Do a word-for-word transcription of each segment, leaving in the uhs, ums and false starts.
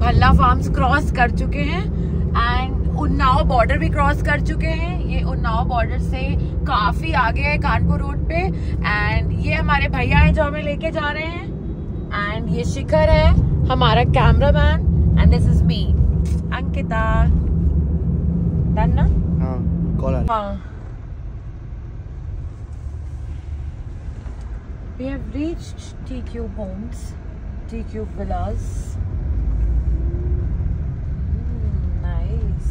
Bhalla farms cross कर चुके हैं एंड उन्नाव बॉर्डर भी क्रॉस कर चुके हैं। ये उन्नाव बॉर्डर से काफी आगे है कानपुर रोड पे। एंड ये हमारे भैया हैं जो हमें लेके जा रहे हैं। एंड ये शिखर है हमारा cameraman and this is me Ankita. Done ना? हाँ, कॉल आ हाँ। We have reached T-Cube Homes, T-Cube Villas. Mm, nice.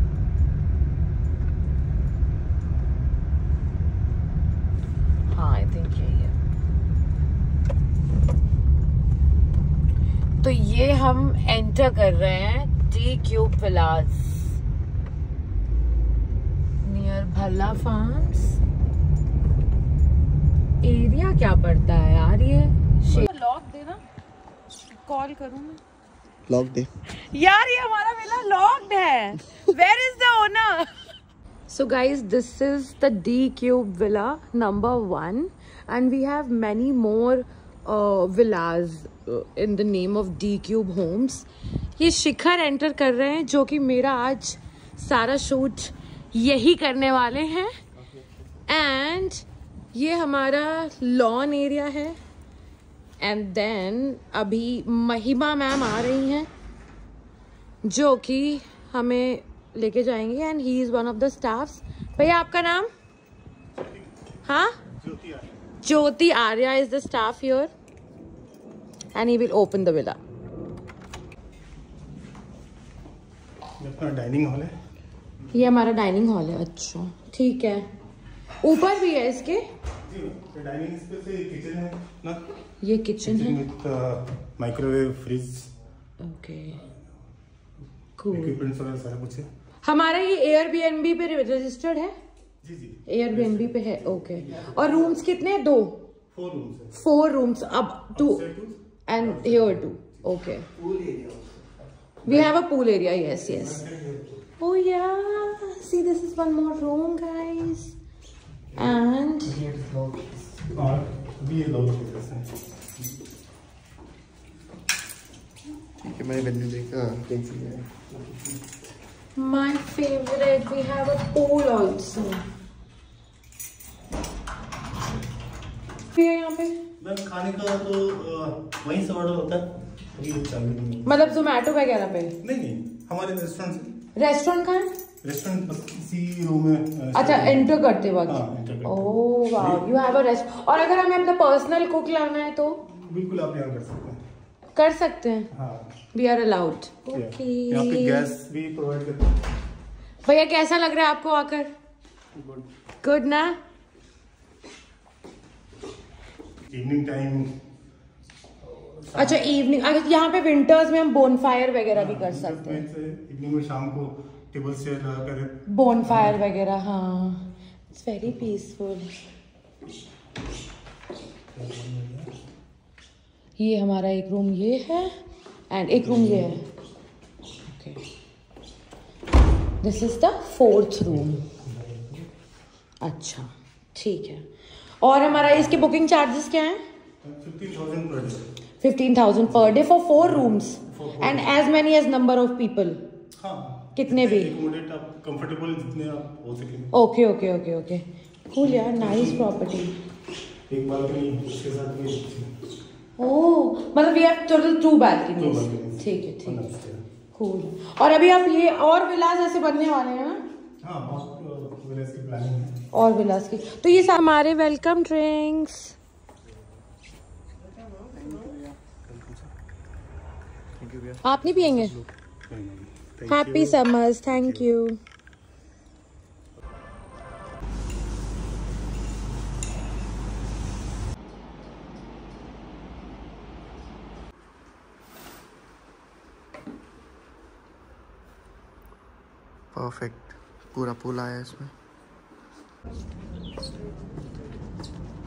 हाँ, I think यही है। तो ये हम एंटर कर रहे हैं T-Cube Villas near Bhalla farms. Area क्या पड़ता है यार ये? लॉक देना, कॉल करूँ मैं। लॉक दे यार, ये हमारा विला लॉक्ड है। Where is the owner? So guys, this is the D cube villa number one and we have many more villas in the name of D cube homes. ये Shikhar enter कर रहे हैं जो कि मेरा आज सारा शूट यही करने वाले हैं। एंड ये हमारा लॉन एरिया है। एंड देन अभी महिमा मैम आ रही हैं जो कि हमें लेके जाएंगे and he is one of the staffs. भैया आपका नाम? हाँ, Jyoti Arya is the staff here and he will open the villa. अपना डाइनिंग हॉल है। ये हमारा डाइनिंग हॉल है। अच्छा, ठीक है। ऊपर भी है इसके? डाइनिंग स्पेस है, किचन है ना। ये किचन है with microwave, fridge, okay, cool. Equipments वगैरह सारा कुछ है। हमारा ये एयरबीएनबी पे रजिस्टर्ड है? जी जी, एयरबीएनबी पे है, ओके। और रूम्स कितने हैं? दो? फोर रूम्स है। फोर रूम्स, अब two and here two, okay. We have a pool area, yes yes. Oh yeah, see this is one more room guys and और भी ये दो स्पेस है। ठीक है, मैंने वेन्यू देखा देख लिया। my favorite, we have a pool also। ये यहाँ पे मैम खाने का तो वहीं से ऑर्डर होता है, अभी चालू नहीं। मतलब जोमेटो वगैरह पे? नहीं नहीं, हमारे रेस्टोरेंट से। रेस्टोरेंट कहाँ है? रेस्टोरेंट बस इसी रूम में। अच्छा, एंटर करते वक्त। हाँ, एंटर करते। Oh wow, you have a rest. और अगर हमें अपना पर्सनल कुक लाना है तो बिल्कुल आप यहाँ कर सकते हैं। कर सकते हैं? हाँ, वी आर अलाउड। ओके। यहाँ पे गैस भी प्रोवाइड करते हैं। भैया कैसा लग रहा है आपको आकर? गुड। गुड ना? Evening time. अच्छा, इवनिंग, अगर यहाँ पे विंटर्स में हम बोनफायर वगैरह भी कर सकते हैं। इवनिंग में शाम को टेबल चेयर लगा कर बोनफायर वगैरह, हाँ, इट्स वेरी पीसफुल। ये हमारा एक रूम ये है एंड एक रूम ये है। Okay, this is the fourth room. अच्छा, ठीक है। और हमारा इसके बुकिंग चार्जेस क्या हैं? Fifteen thousand per day. Fifteen thousand per day for four rooms and as many as number of people. हाँ, कितने भी एकोमोडेट आप कंफर्टेबल जितने आप हो सके। Okay okay okay okay, cool यार, नाइस प्रॉपर्टी। एक बालकनी उसके साथ में। ओह, मतलब we have total two balconies. ठीक है, ठीक है, कूल। और अभी आप ये और विलास ऐसे बनने वाले हैं ना? हाँ, बहुत विलास की प्लानिंग है। और विलास की। तो ये हमारे वेलकम ड्रिंक्स। आप नहीं पियेंगे? Happy summers, thank you. Perfect, पूरा पूल आया इसमें।